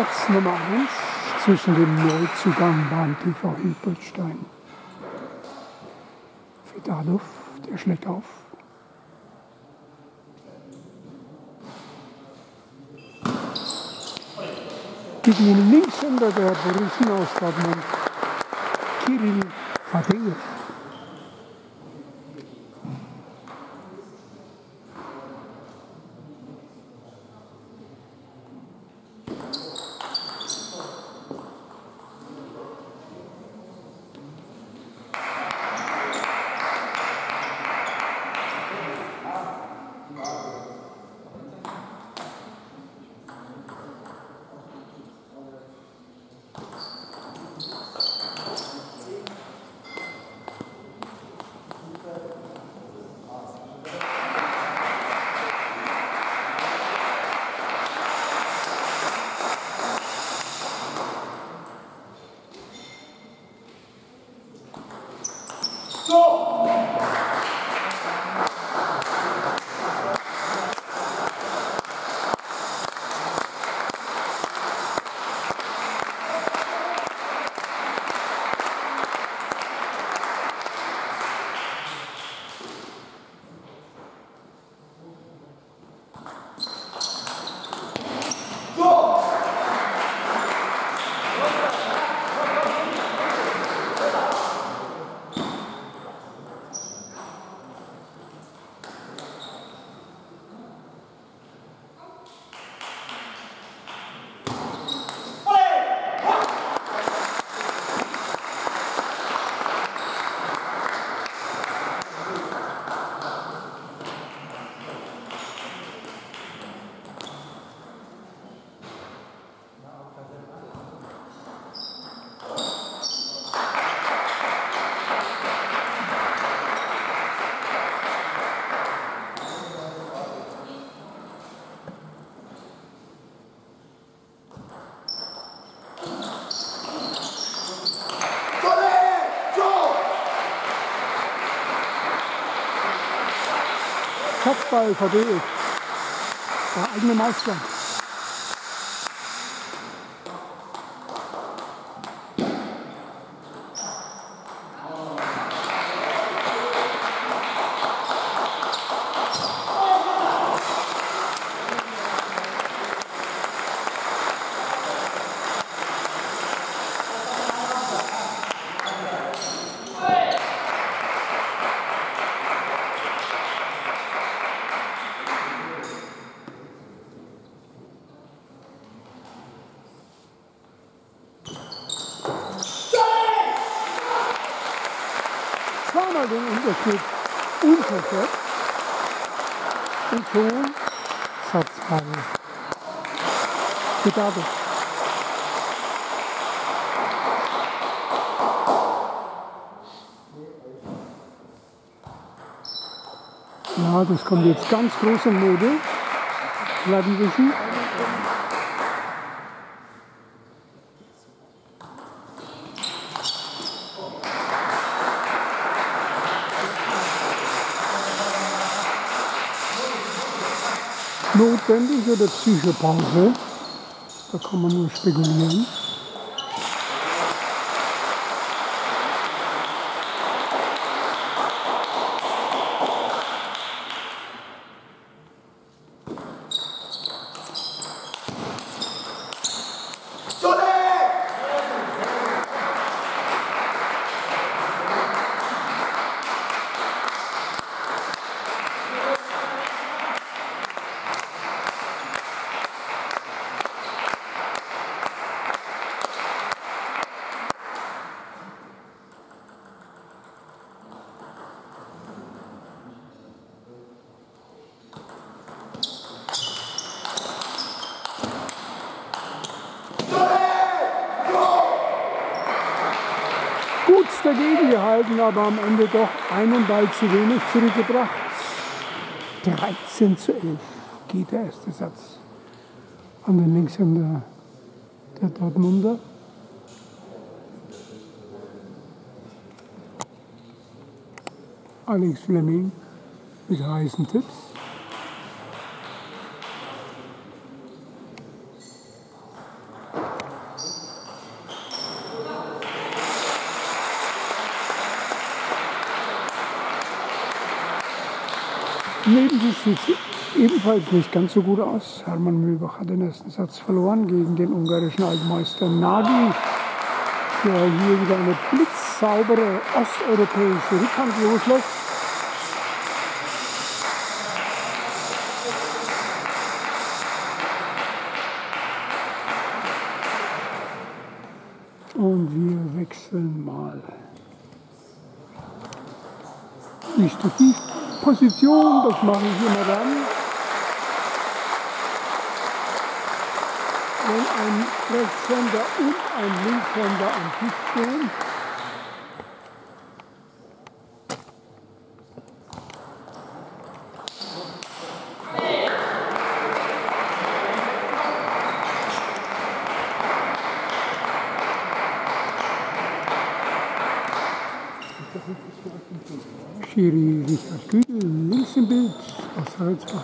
Satz Nummer 1 zwischen dem Neuzugang Bahn-TV Hilbertstein. Fedalov, der schlägt auf. Gegen den Linkshänder der Borussen aus Dortmund, Kirill Fadejew. Satzball verdreht. Der eigene Meister. Zweimal den Unterschied unverkehrt und schon Satzball. Fedalov. Ja, das kommt jetzt ganz groß in Mode. Bleiben wissen. Notwendig oder Psychopause? Da kann man nur spekulieren. Gut dagegen gehalten, aber am Ende doch einen Ball zu wenig zurückgebracht. 13:11 geht der erste Satz an den Linkshänder der Dortmunder. Alex Fleming mit heißen Tipps. Nebendienst sieht ebenfalls nicht ganz so gut aus. Hermann Mühlbach hat den ersten Satz verloren gegen den ungarischen Altmeister Nagy, der hier wieder eine blitzsaubere osteuropäische Rückhand loslässt. Und wir wechseln mal die Stativposition, das mache ich immer dann, wenn ein Rechtshänder und ein Linkshänder am Tisch stehen. Schiri Richard Güdel, links im Bild aus Salzbach.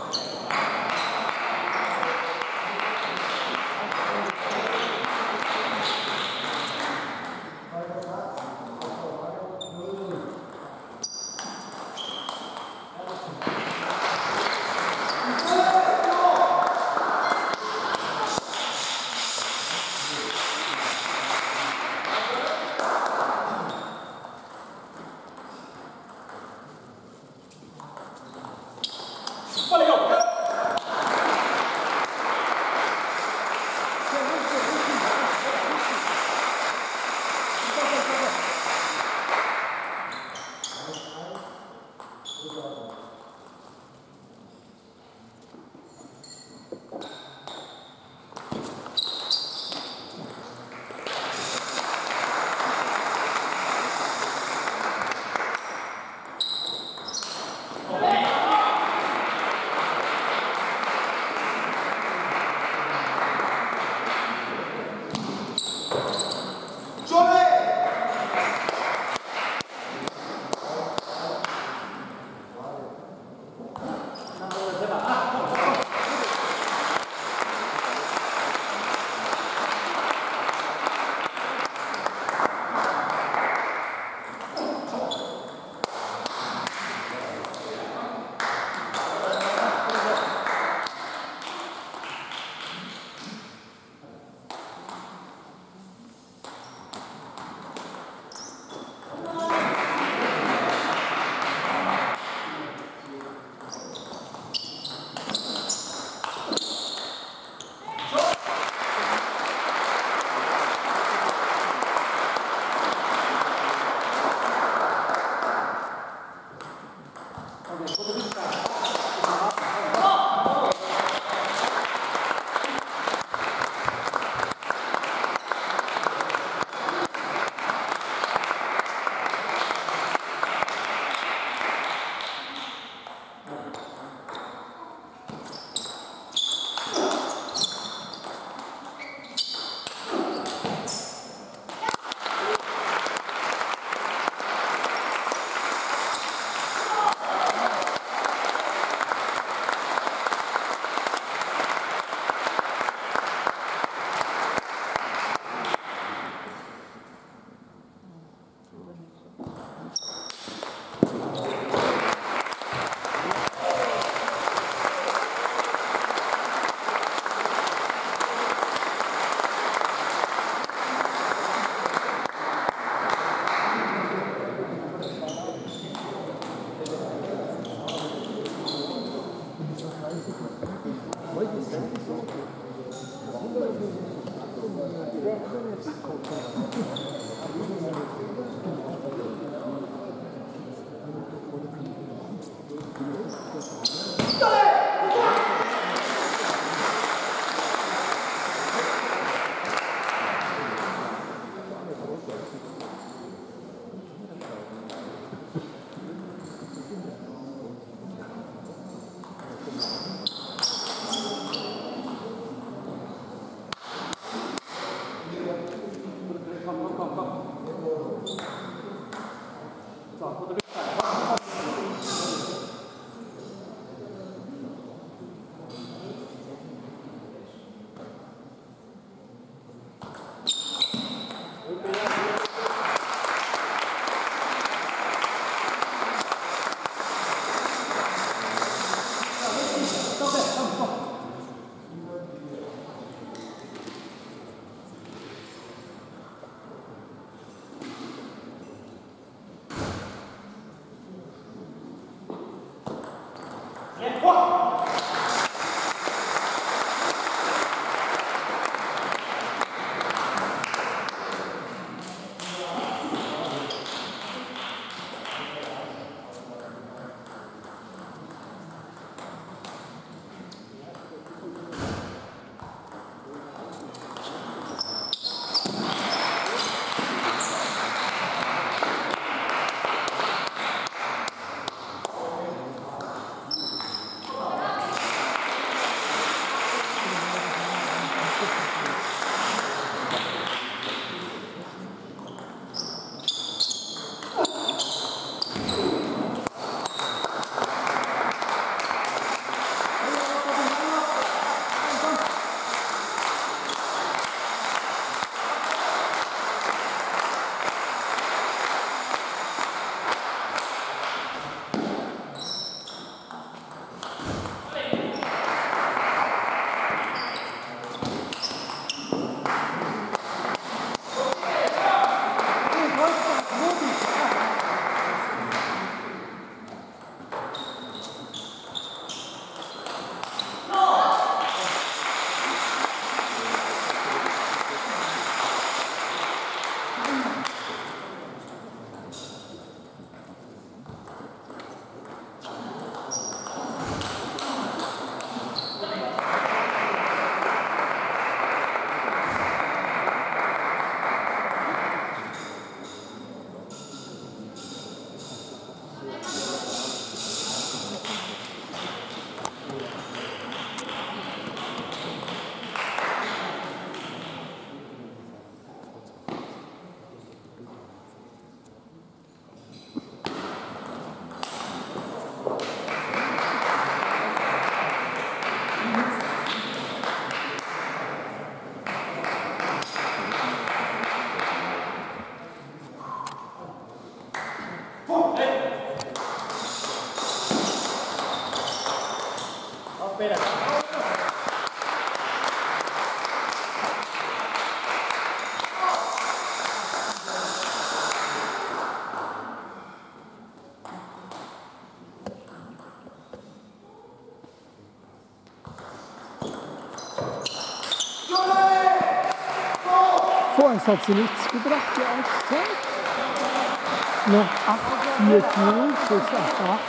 es hat sie nichts gebracht, die Auszeit. Noch 8-4 Führung, 6-8-8.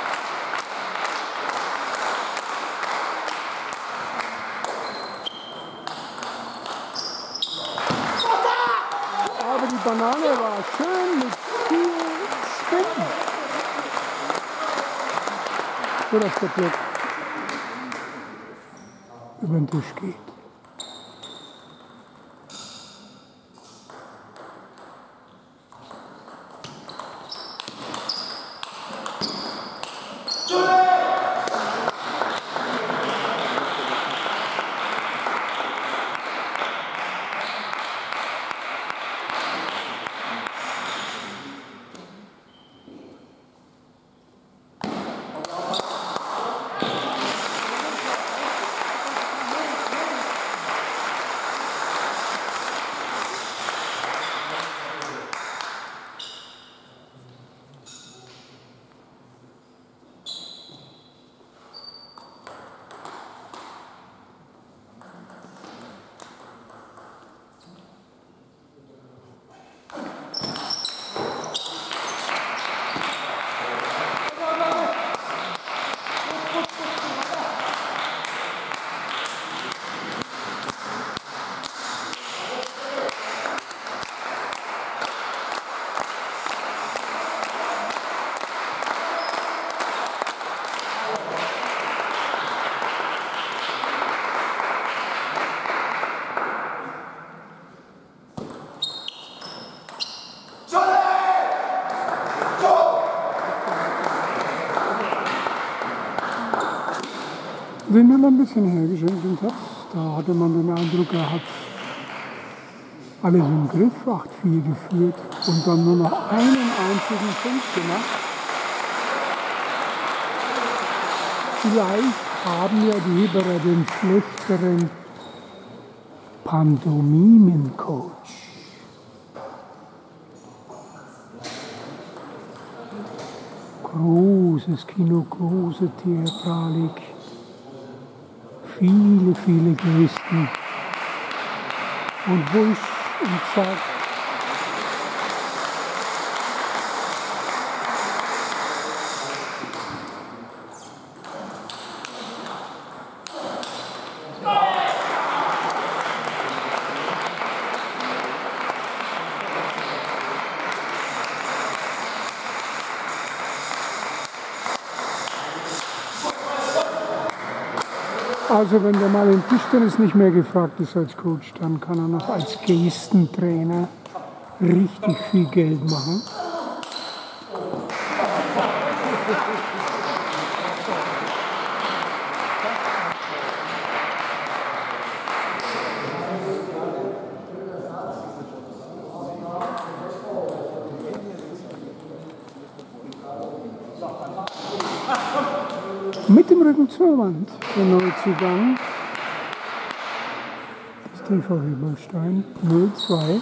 Aber die Banane war schön mit viel Spin. So dass der Block über den Tisch geht. Den er ein bisschen hergeschenkt hat, da hatte man den Eindruck, er hat alles im Griff, 8-4 geführt und dann nur noch einen einzigen Punkt gemacht. Vielleicht haben ja die Heberer den schlechteren Pantomimen-Coach. Großes Kino, große Theatralik. Viele, viele Gesten und Wusch und Zack. Also wenn der mal im Tischtennis nicht mehr gefragt ist als Coach, dann kann er noch als Gestentrainer richtig viel Geld machen. Mit dem Rücken zur Wand, der Neuzugang, das TV Hübelstein, 0-2.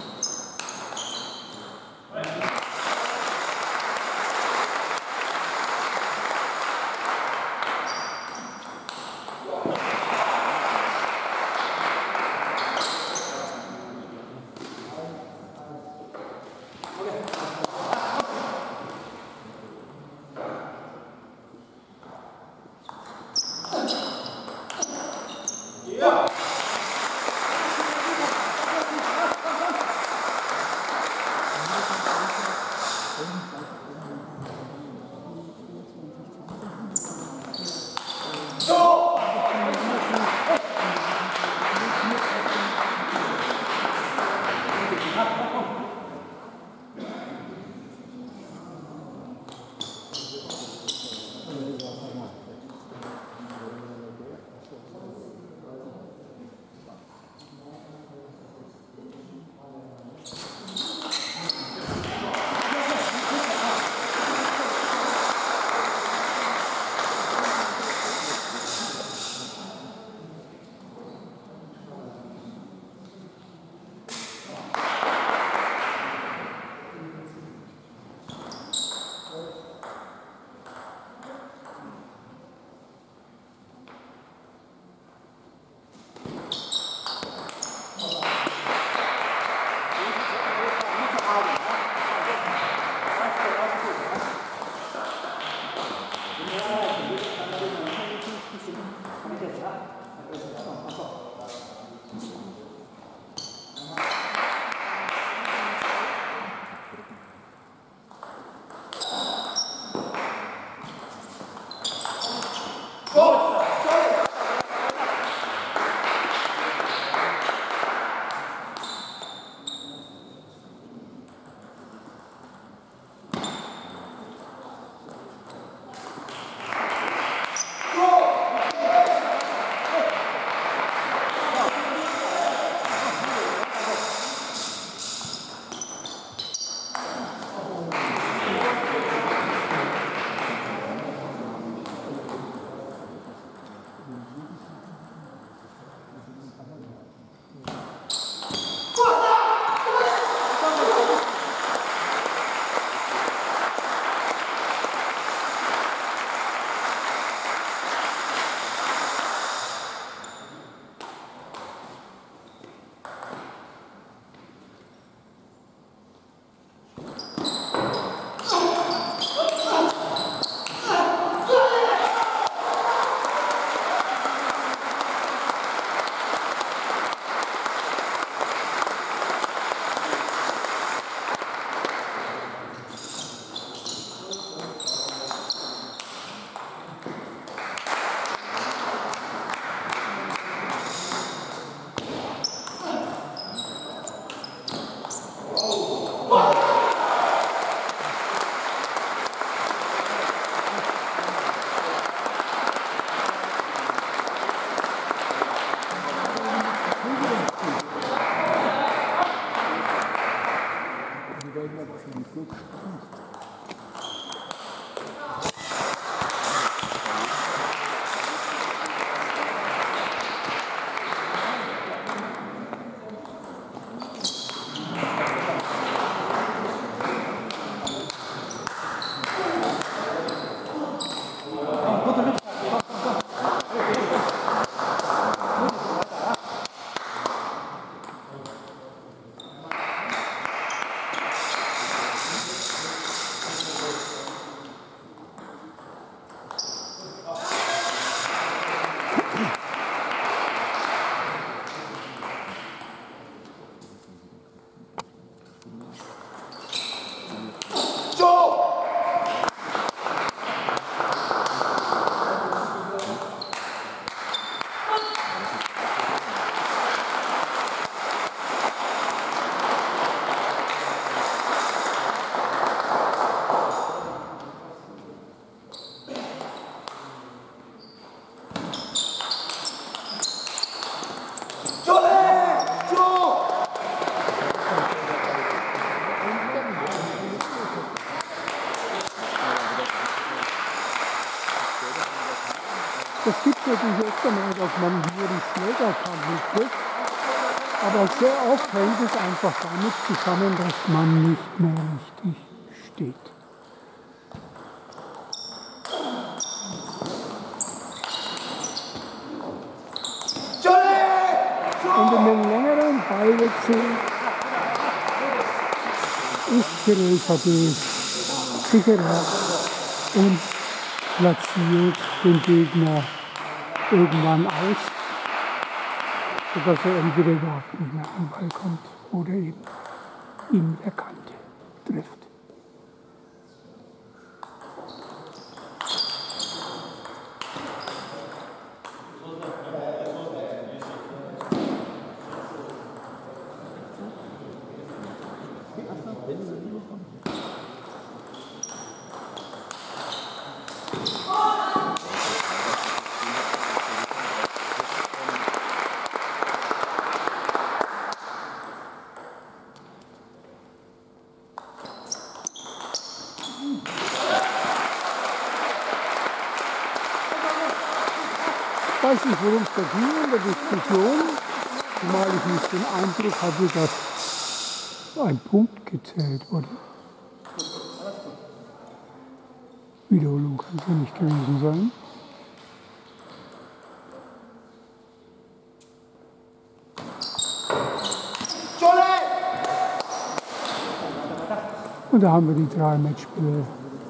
Das gibt es natürlich öfter mal, dass man hier die Schlägerkante trifft. Aber sehr oft hängt es einfach damit zusammen, dass man nicht mehr richtig steht. Und in den längeren Ballwechsel ist Kirill Fadeev sicherer und platziert den Gegner irgendwann aus, sodass er entweder überhaupt nicht mehr am Ball kommt oder eben in der Kante trifft. Ich weiß nicht, worum es da ging in der Diskussion, zumal ich nicht den Eindruck hatte, dass ein Punkt gezählt wurde. Wiederholung kann es ja nicht gewesen sein. Und da haben wir die 3 Matchspiele.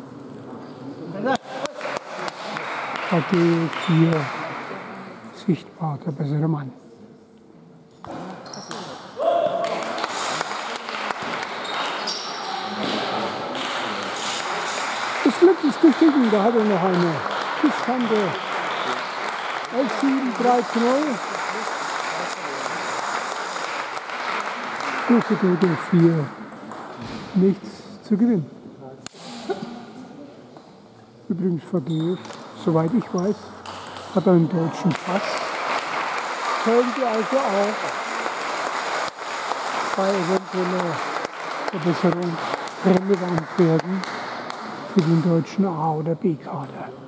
Fadeev 4. Sichtbar der bessere Mann. Das Glück ist gestiegen, da hat er noch eine Tischkante. 11-7, 3-0. Große Tote 4. Nichts zu gewinnen. Übrigens Fadeev, soweit ich weiß, hat einen deutschen Pass. Könnte also auch bei eventueller Verbesserung relevant werden für den deutschen A- oder B-Kader.